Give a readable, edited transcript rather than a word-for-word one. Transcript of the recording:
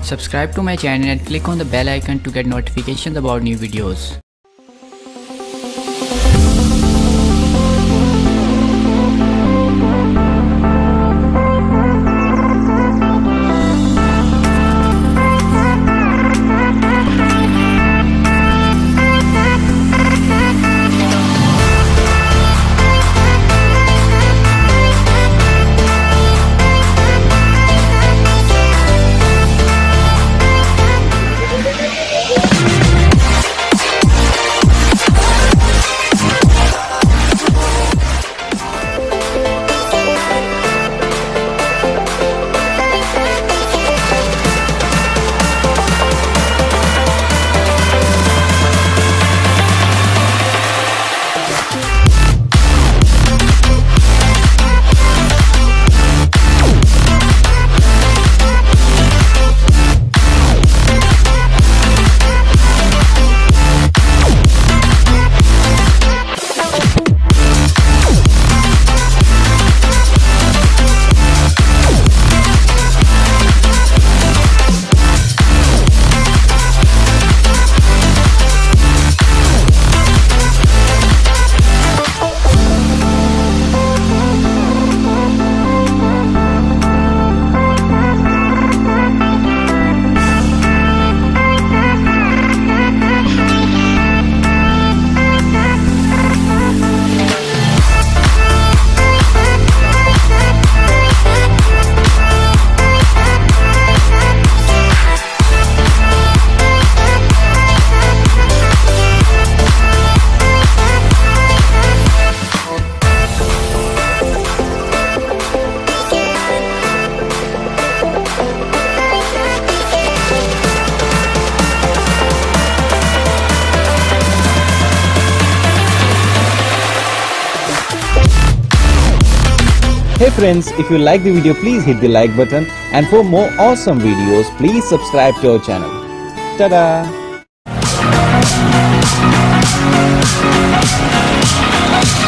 Subscribe to my channel and click on the bell icon to get notifications about new videos. Hey friends, if you like the video, please hit the like button, and for more awesome videos, please subscribe to our channel. Ta-da!